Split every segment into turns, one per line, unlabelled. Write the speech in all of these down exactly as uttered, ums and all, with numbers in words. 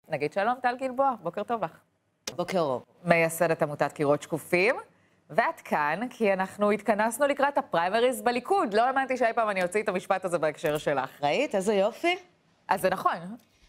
נגיד שלום, טל גלבוע, בוקר טוב לך.
בוקר אור.
מייסדת עמותת קירות שקופים, ואת כאן כי אנחנו התכנסנו לקראת הפריימריז בליכוד. לא האמנתי שאי פעם אני אוציא את המשפט הזה בהקשר שלך.
ראית? איזה יופי.
אז זה נכון.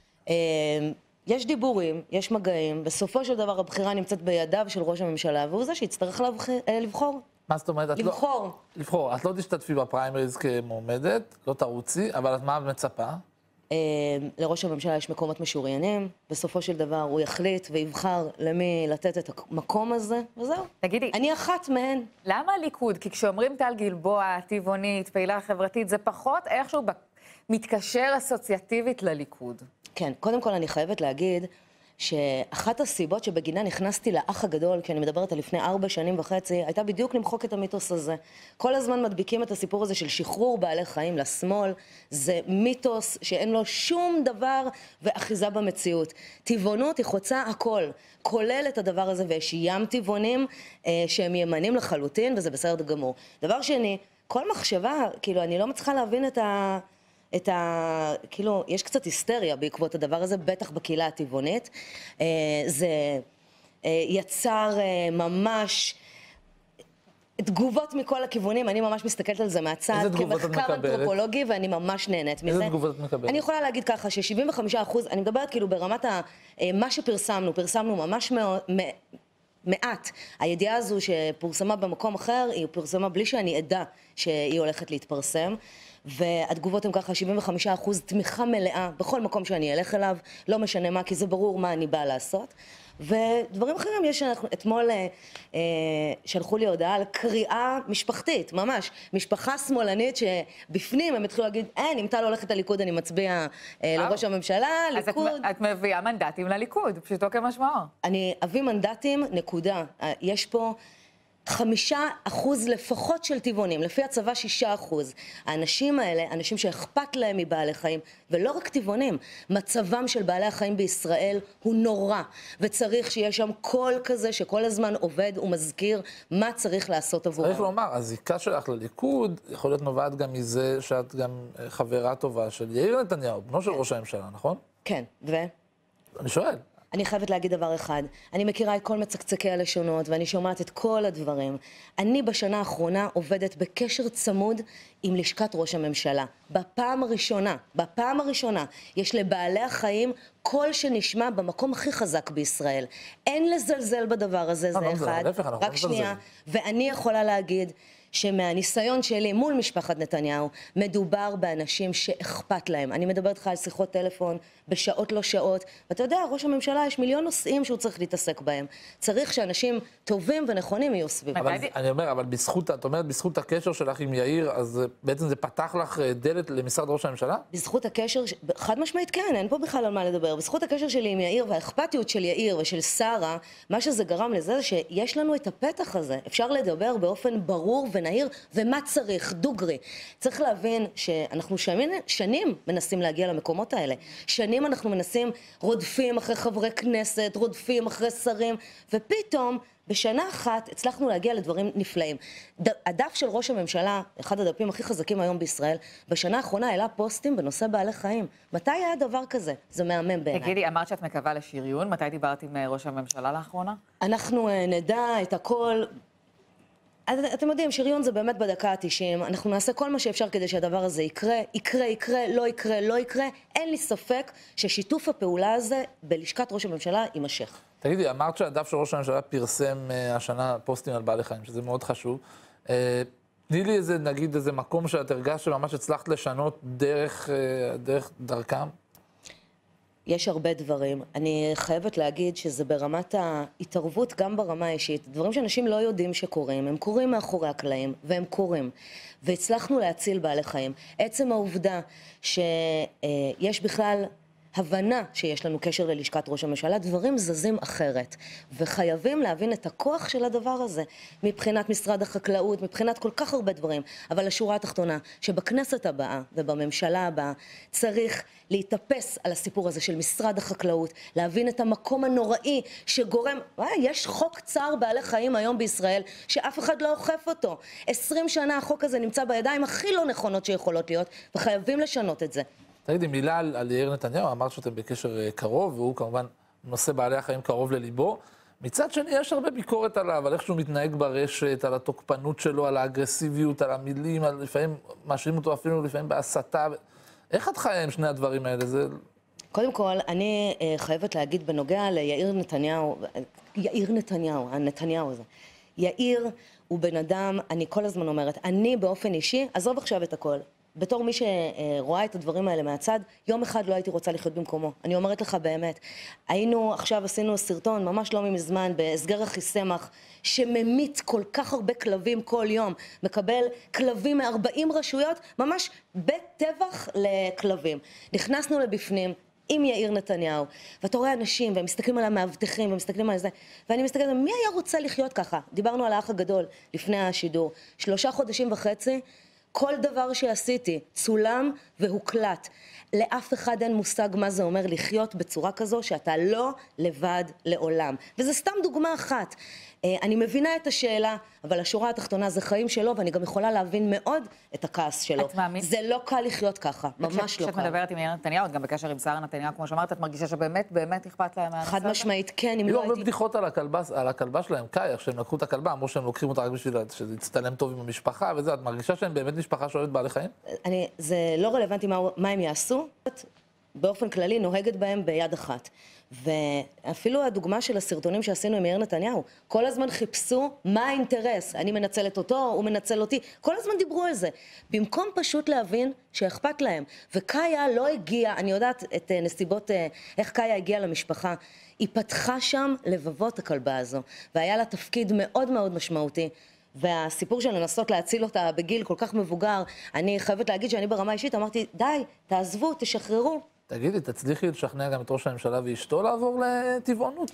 יש דיבורים, יש מגעים, בסופו של דבר הבחירה נמצאת בידיו של ראש הממשלה, והוא זה שיצטרך לבחור.
מה זאת אומרת?
לבחור.
לבחור. את לא תשתתפי בפריימריז כמועמדת, לא תרוצי, אבל את מה מצפה?
לראש הממשלה יש מקומות משוריינים, בסופו של דבר הוא יחליט ויבחר למי לתת את המקום הזה, וזהו.
תגידי,
אני אחת מהן.
למה הליכוד? כי כשאומרים טל גלבוע, טבעונית, פעילה חברתית, זה פחות איכשהו מתקשר אסוציאטיבית לליכוד.
כן, קודם כל אני חייבת להגיד שאחת הסיבות שבגינה נכנסתי לאח הגדול, כי אני מדברת על לפני ארבע שנים וחצי, הייתה בדיוק למחוק את המיתוס הזה. כל הזמן מדביקים את הסיפור הזה של שחרור בעלי חיים לשמאל, זה מיתוס שאין לו שום דבר ואחיזה במציאות. טבעונות היא חוצה הכל, כולל את הדבר הזה, ויש ים טבעונים אה, שהם ימנים לחלוטין, וזה בסדר גמור. דבר שני, כל מחשבה, כאילו, אני לא מצליחה להבין את ה... את ה... כאילו, יש קצת היסטריה בעקבות הדבר הזה, בטח בקהילה הטבעונית. זה יצר ממש תגובות מכל הכיוונים, אני ממש מסתכלת על זה מהצד, כמחקר אנתרופולוגי, ואני ממש נהנית מזה.
איזה תגובות את מקבלת?
אני יכולה להגיד ככה, ש-שבעים וחמישה אחוז, אני מדברת כאילו ברמת ה... מה שפרסמנו, פרסמנו ממש מאוד... מעט. הידיעה הזו שפורסמה במקום אחר, היא פורסמה בלי שאני אדע שהיא הולכת להתפרסם. והתגובות הן ככה, שבעים וחמישה אחוז תמיכה מלאה בכל מקום שאני אלך אליו, לא משנה מה, כי זה ברור מה אני באה לעשות. ודברים אחרים, יש שאנחנו, אתמול אה, שלחו לי הודעה על קריאה משפחתית, ממש, משפחה שמאלנית שבפנים הם התחילו להגיד, אין, אם טל הולכת לליכוד אני מצביע אה, לראש הממשלה, ליכוד.
אז את, את מביאה מנדטים לליכוד, פשוטו כמשמעו.
אני אביא מנדטים, נקודה. יש פה... חמישה אחוז לפחות של טבעונים, לפי הצבא שישה אחוז. האנשים האלה, אנשים שאכפת להם מבעלי חיים, ולא רק טבעונים, מצבם של בעלי החיים בישראל הוא נורא, וצריך שיהיה שם קול כזה שכל הזמן עובד ומזכיר מה צריך לעשות עבורם.
צריך לומר, הזיקה שלך לליכוד יכול להיות נובעת גם מזה שאת גם חברה טובה של יאיר נתניהו, בנו של ראש הממשלה, נכון?
כן, ו?
אני שואל.
אני חייבת להגיד דבר אחד, אני מכירה את כל מצקצקי הלשונות ואני שומעת את כל הדברים. אני בשנה האחרונה עובדת בקשר צמוד עם לשכת ראש הממשלה. בפעם הראשונה, בפעם הראשונה, יש לבעלי החיים קול שנשמע במקום הכי חזק בישראל. אין לזלזל בדבר הזה, זה אחד. רק שנייה, ואני יכולה להגיד שמהניסיון שלי מול משפחת נתניהו, מדובר באנשים שאכפת להם. אני מדברת לך על שיחות טלפון בשעות לא שעות, ואתה יודע, ראש הממשלה יש מיליון נושאים שהוא צריך להתעסק בהם. צריך שאנשים טובים ונכונים יהיו סביב.
אבל אני אומר, אבל בזכות, את אומרת, בזכות הקשר שלך עם יאיר, אז בעצם זה פתח לך דלת למשרד ראש הממשלה?
בזכות הקשר, חד משמעית כן, אין פה בכלל על מה לדבר. בזכות הקשר שלי עם יאיר והאכפתיות של יאיר ושל שרה, מה שזה גרם לזה זה שיש לנו את הפתח הזה. אפשר לדבר באופן ברור ונהיר, ומה צריך, דוגרי. צריך להבין שאנחנו שנים, שנים מנסים להגיע למקומות האלה. שנים אנחנו מנסים, רודפים אחרי חברי כנסת, רודפים אחרי שרים, ופתאום בשנה אחת הצלחנו להגיע לדברים נפלאים. הדף של ראש הממשלה, אחד הדפים הכי חזקים היום בישראל, בשנה האחרונה העלה פוסטים בנושא בעלי חיים. מתי היה דבר כזה? זה מהמם בעיניי.
תגידי, אמרת שאת מקווה לשריון, מתי דיברת עם ראש הממשלה לאחרונה?
אנחנו נדע את הכל... אתם יודעים, שריון זה באמת בדקה ה-תשעים, אנחנו נעשה כל מה שאפשר כדי שהדבר הזה יקרה, יקרה, יקרה, לא יקרה, לא יקרה, אין לי ספק ששיתוף הפעולה הזה בלשכת ראש הממשלה יימשך.
תגידי, אמרת שהדף של ראש הממשלה פרסם השנה פוסטים על בעלי חיים, שזה מאוד חשוב. תני לי איזה, נגיד, איזה מקום שאת הרגשת שממש הצלחת לשנות דרך, דרך דרכם?
יש הרבה דברים. אני חייבת להגיד שזה ברמת ההתערבות, גם ברמה האישית. דברים שאנשים לא יודעים שקורים, הם קורים מאחורי הקלעים, והם קורים. והצלחנו להציל בעלי חיים. עצם העובדה שיש בכלל הבנה שיש לנו קשר ללשכת ראש הממשלה, דברים זזים אחרת. וחייבים להבין את הכוח של הדבר הזה, מבחינת משרד החקלאות, מבחינת כל כך הרבה דברים. אבל השורה התחתונה, שבכנסת הבאה ובממשלה הבאה צריך להתאפס על הסיפור הזה של משרד החקלאות, להבין את המקום הנוראי שגורם, וואי, יש חוק צער בעלי חיים היום בישראל, שאף אחד לא אוכף אותו. עשרים שנה החוק הזה נמצא בידיים הכי לא נכונות שיכולות להיות, וחייבים לשנות את זה.
תגידי, מילה על, על יאיר נתניהו, אמרת שאתם בקשר קרוב, והוא כמובן נושא בעלי החיים קרוב לליבו. מצד שני, יש הרבה ביקורת עליו, על איך שהוא מתנהג ברשת, על התוקפנות שלו, על האגרסיביות, על המילים, על לפעמים מאשימים אותו אפילו לפעמים בהסתה. איך את חיה עם שני הדברים האלה? זה...
קודם כל, אני uh, חייבת להגיד בנוגע ליאיר נתניהו, יאיר נתניהו, הנתניהו הזה. יאיר הוא בן אדם, אני כל הזמן אומרת, אני באופן אישי, עזוב עכשיו את הכל. בתור מי שרואה את הדברים האלה מהצד, יום אחד לא הייתי רוצה לחיות במקומו. אני אומרת לך באמת, היינו, עכשיו עשינו סרטון, ממש לא מזמן, בהסגר אחיסמך, שממית כל כך הרבה כלבים כל יום, מקבל כלבים מ-ארבעים רשויות, ממש בית טבח לכלבים. נכנסנו לבפנים, עם יאיר נתניהו, ואתה רואה אנשים, והם מסתכלים על המאבטחים, והם מסתכלים על זה, ואני מסתכלת, מי היה רוצה לחיות ככה? דיברנו על האח הגדול לפני השידור. שלושה חודשים וחצי, כל דבר שעשיתי צולם והוקלט. לאף אחד אין מושג מה זה אומר לחיות בצורה כזו שאתה לא לבד לעולם. וזה סתם דוגמה אחת. אני מבינה את השאלה, אבל השורה התחתונה זה חיים שלו, ואני גם יכולה להבין מאוד את הכעס שלו.
את מאמין?
זה לא קל לחיות ככה, ממש לא קל.
כשאת מדברת עם יאיר נתניהו, את גם בקשר עם שרה נתניהו, כמו שאמרת, את מרגישה שבאמת, באמת אכפת להם מהנושא הזה?
חד משמעית, כן, אם
היו
לא
הרבה
הייתי...
בדיחות על הכלבה, על הכלבה שלהם, קאיה, כשהם לקחו את הכלבה, אמרו שהם לוקחים אותה רק בשביל שזה יצטלם טוב עם המשפחה וזה, את מרגישה שהם באמת משפחה שאוהבת בעלי חיים?
אני, זה לא רלוונטי מה, מה הם יעשו, באופן כללי נוהגת בהם ביד אחת. ואפילו הדוגמה של הסרטונים שעשינו עם יאיר נתניהו, כל הזמן חיפשו מה האינטרס, אני מנצלת אותו, הוא מנצל אותי, כל הזמן דיברו על זה, במקום פשוט להבין שאכפת להם. וקאיה לא הגיעה, אני יודעת את נסיבות, איך קאיה הגיעה למשפחה, היא פתחה שם לבבות הכלבה הזו, והיה לה תפקיד מאוד מאוד משמעותי. והסיפור של לנסות להציל אותה בגיל כל כך מבוגר, אני חייבת להגיד שאני ברמה אישית אמרתי, די, תעזבו, תשחררו.
תגידי, תצליחי לשכנע גם את ראש הממשלה ואשתו לעבור לטבעונות?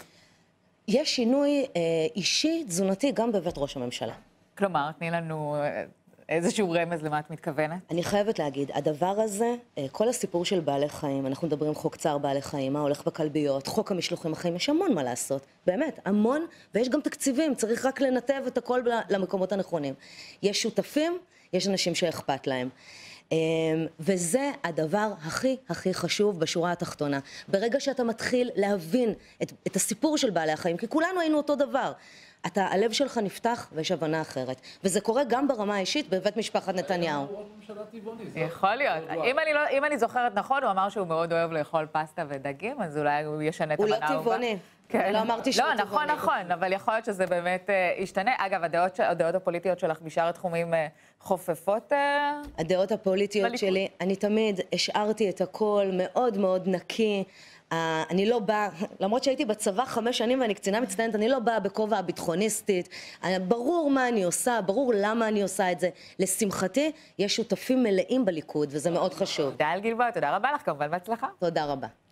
יש שינוי אה, אישי, תזונתי, גם בבית ראש הממשלה.
כלומר, תני לנו איזשהו רמז למה את מתכוונת.
אני חייבת להגיד, הדבר הזה, אה, כל הסיפור של בעלי חיים, אנחנו מדברים חוק צער בעלי חיים, מה הולך בכלביות, חוק המשלוחים החיים, יש המון מה לעשות, באמת, המון, ויש גם תקציבים, צריך רק לנתב את הכל למקומות הנכונים. יש שותפים, יש אנשים שאכפת להם. וזה הדבר הכי הכי חשוב בשורה התחתונה. ברגע שאתה מתחיל להבין את, את הסיפור של בעלי החיים, כי כולנו היינו אותו דבר, אתה, הלב שלך נפתח ויש הבנה אחרת. וזה קורה גם ברמה האישית בבית משפחת נתניהו.
יכול להיות. אם אני, לא, אם אני זוכרת נכון, הוא אמר שהוא מאוד אוהב לאכול פסטה ודגים, אז אולי הוא ישנה את המנה.
הוא לא טבעוני. כן. לא אמרתי שהוא
טבעוני. לא, נכון, נכון, אבל יכול להיות שזה באמת ישתנה. אגב, הדעות, הדעות הפוליטיות שלך בשאר התחומים חופפות?
הדעות הפוליטיות שלי, אני תמיד השארתי את הכל מאוד מאוד נקי. אני לא באה, למרות שהייתי בצבא חמש שנים ואני קצינה מצטיינת, אני לא באה בכובע הביטחוניסטית. ברור מה אני עושה, ברור למה אני עושה את זה. לשמחתי, יש שותפים מלאים בליכוד, וזה מאוד חשוב.
תודה על גלבוע, תודה רבה לך, כמובן בהצלחה.
תודה רבה.